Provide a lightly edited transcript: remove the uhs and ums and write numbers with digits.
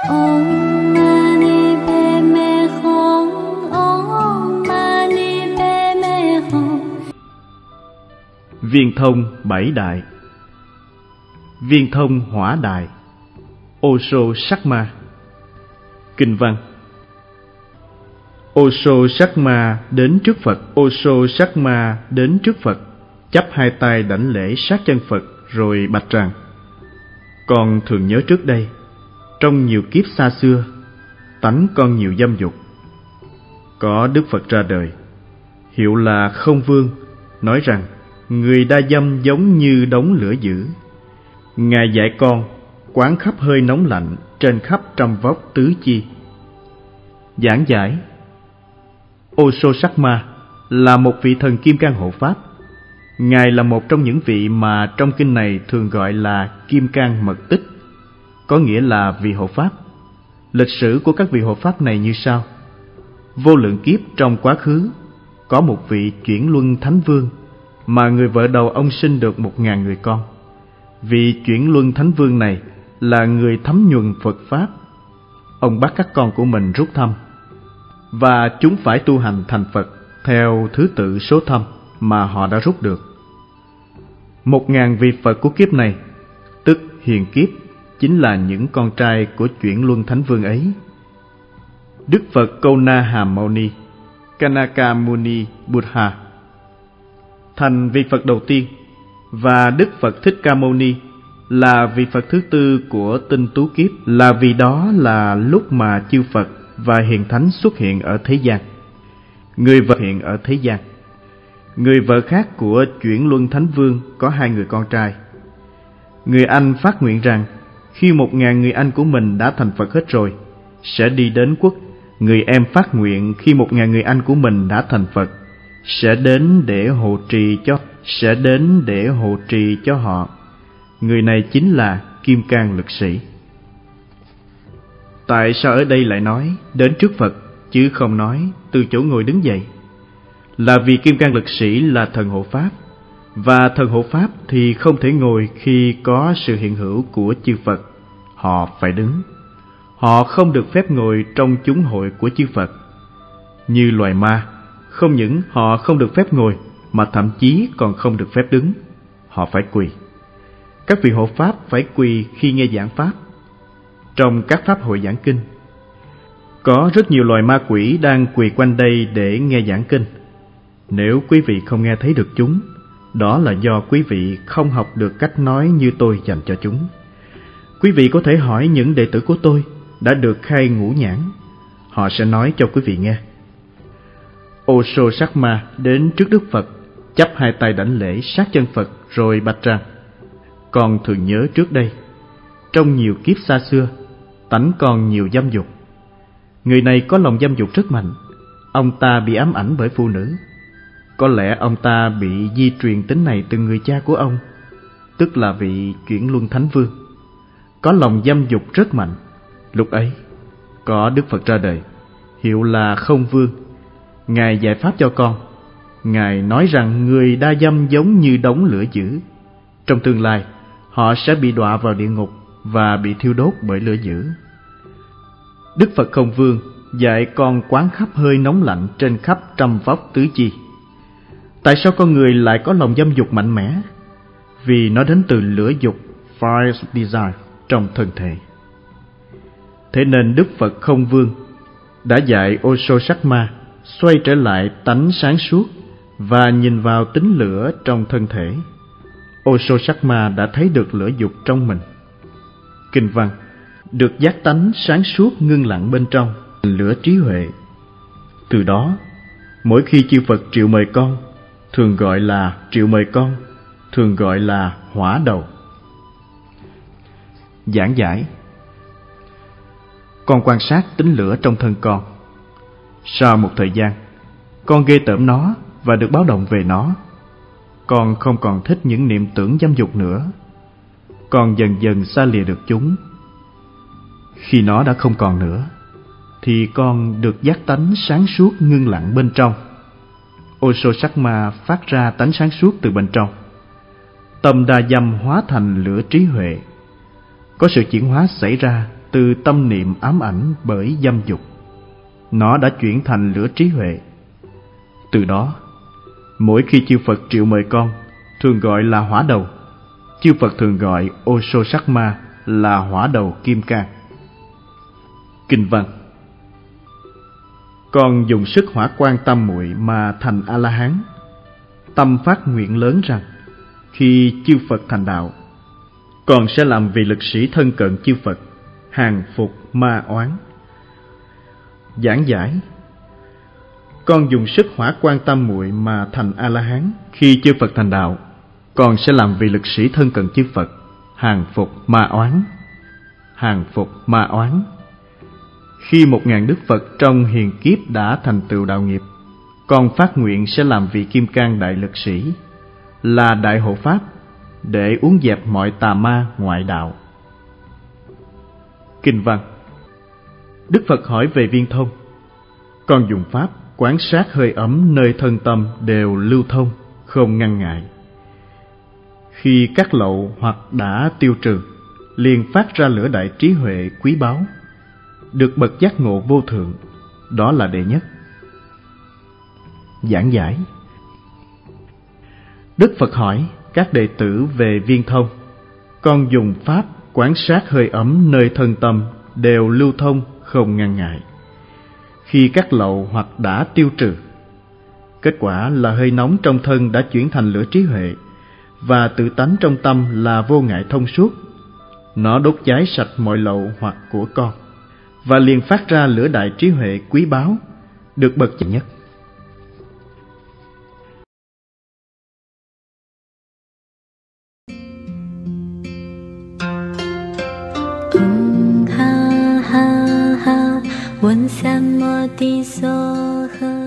Om Mani Padme Hum. Om Mani Padme Hum. Viên thông bảy đại. Viên thông hỏa đại, Osho Sakma. Kinh văn. Osho Sakma đến trước Phật. Osho Sakma đến trước Phật, chắp hai tay đảnh lễ sát chân Phật rồi bạch rằng: Con thường nhớ trước đây, trong nhiều kiếp xa xưa, tánh con nhiều dâm dục. Có Đức Phật ra đời, hiệu là Không Vương, nói rằng người đa dâm giống như đống lửa dữ. Ngài dạy con quán khắp hơi nóng lạnh trên khắp trăm vóc tứ chi. Giảng giải. Osho Sakma là một vị thần kim cang hộ pháp. Ngài là một trong những vị mà trong kinh này thường gọi là kim cang mật tích, có nghĩa là vị hộ pháp. Lịch sử của các vị hộ pháp này như sau. Vô lượng kiếp trong quá khứ, có một vị chuyển luân thánh vương mà người vợ đầu ông sinh được 1000 người con. Vị chuyển luân thánh vương này là người thấm nhuần Phật pháp. Ông bắt các con của mình rút thăm, và chúng phải tu hành thành Phật theo thứ tự số thăm mà họ đã rút được. 1000 vị Phật của kiếp này, tức hiền kiếp, chính là những con trai của chuyển luân thánh vương ấy. Đức Phật Câu-na-hàm Mâu-ni, Kanaka Muni Buddha thành vị Phật đầu tiên, và Đức Phật Thích Ca Mâu Ni là vị Phật thứ tư của tinh tú kiếp, là vì đó là lúc mà chư Phật và hiền thánh xuất hiện ở thế gian. Người vợ hiện ở thế gian. Người vợ khác của chuyển luân thánh vương có 2 người con trai. Người anh phát nguyện rằng khi 1000 người anh của mình đã thành Phật hết rồi, sẽ đi đến quốc. Người em phát nguyện khi 1000 người anh của mình đã thành Phật, sẽ đến để hộ trì cho họ. Người này chính là Kim Cang Lực Sĩ. Tại sao ở đây lại nói đến trước Phật chứ không nói từ chỗ ngồi đứng dậy? Là vì Kim Cang Lực Sĩ là thần hộ pháp, và thần hộ pháp thì không thể ngồi khi có sự hiện hữu của chư Phật. Họ phải đứng. Họ không được phép ngồi trong chúng hội của chư Phật. Như loài ma, không những họ không được phép ngồi, mà thậm chí còn không được phép đứng. Họ phải quỳ. Các vị hộ pháp phải quỳ khi nghe giảng pháp. Trong các pháp hội giảng kinh, có rất nhiều loài ma quỷ đang quỳ quanh đây để nghe giảng kinh. Nếu quý vị không nghe thấy được chúng, đó là do quý vị không học được cách nói như tôi dành cho chúng. Quý vị có thể hỏi những đệ tử của tôi đã được khai ngũ nhãn. Họ sẽ nói cho quý vị nghe. Osho Sakma đến trước Đức Phật, chắp hai tay đảnh lễ sát chân Phật rồi bạch rằng: Con thường nhớ trước đây, trong nhiều kiếp xa xưa, tánh con nhiều dâm dục. Người này có lòng dâm dục rất mạnh. Ông ta bị ám ảnh bởi phụ nữ. Có lẽ ông ta bị di truyền tính này từ người cha của ông, tức là vị chuyển luân thánh vương. Có lòng dâm dục rất mạnh. Lúc ấy, có Đức Phật ra đời, hiệu là Không Vương. Ngài dạy pháp cho con. Ngài nói rằng người đa dâm giống như đống lửa dữ. Trong tương lai, họ sẽ bị đọa vào địa ngục và bị thiêu đốt bởi lửa dữ. Đức Phật Không Vương dạy con quán khắp hơi nóng lạnh trên khắp trăm vóc tứ chi. Tại sao con người lại có lòng dâm dục mạnh mẽ? Vì nó đến từ lửa dục, fire desire, trong thân thể. Thế nên Đức Phật Không Vương đã dạy Osho Sakma xoay trở lại tánh sáng suốt và nhìn vào tính lửa trong thân thể. Osho Sakma đã thấy được lửa dục trong mình. Kinh văn: được giác tánh sáng suốt ngưng lặng bên trong, lửa trí huệ. Từ đó, mỗi khi chư Phật triệu mời con, thường gọi là triệu mời con, thường gọi là hỏa đầu. Giảng giải. Con quan sát tính lửa trong thân con. Sau một thời gian, con ghê tởm nó và được báo động về nó. Con không còn thích những niệm tưởng dâm dục nữa. Con dần dần xa lìa được chúng. Khi nó đã không còn nữa, thì con được giác tánh sáng suốt ngưng lặng bên trong. Osho Sakma phát ra tánh sáng suốt từ bên trong. Tâm đa dâm hóa thành lửa trí huệ. Có sự chuyển hóa xảy ra từ tâm niệm ám ảnh bởi dâm dục. Nó đã chuyển thành lửa trí huệ. Từ đó, mỗi khi chư Phật triệu mời con, thường gọi là hỏa đầu. Chư Phật thường gọi ô sô sắc ma là hỏa đầu kim cang. Kinh văn: con dùng sức hỏa quan tam muội mà thành A-la-hán. Tâm phát nguyện lớn rằng khi chư Phật thành đạo, con sẽ làm vị lực sĩ thân cận chư Phật, hàng phục ma oán. Giảng giải: con dùng sức hỏa quan tam muội mà thành A-la-hán. Khi chư Phật thành đạo, con sẽ làm vị lực sĩ thân cận chư Phật, hàng phục ma oán. Hàng phục ma oán. Khi 1000 Đức Phật trong hiền kiếp đã thành tựu đạo nghiệp, con phát nguyện sẽ làm vị kim cang đại lực sĩ, là đại hộ pháp, để uốn dẹp mọi tà ma ngoại đạo. Kinh văn: Đức Phật hỏi về Viên Thông: con dùng pháp quán sát hơi ấm nơi thân tâm đều lưu thông, không ngăn ngại. Khi cắt lậu hoặc đã tiêu trừ, liền phát ra lửa đại trí huệ quý báu, được bậc giác ngộ vô thượng, đó là đệ nhất. Giảng giải: Đức Phật hỏi các đệ tử về Viên Thông: con dùng pháp quán sát hơi ấm nơi thân tâm đều lưu thông, không ngăn ngại. Khi cắt lậu hoặc đã tiêu trừ, kết quả là hơi nóng trong thân đã chuyển thành lửa trí huệ, và tự tánh trong tâm là vô ngại thông suốt. Nó đốt cháy sạch mọi lậu hoặc của con, và liền phát ra lửa đại trí huệ quý báu, được bậc nhất. Ha ha ha, 闻三摩地所呵。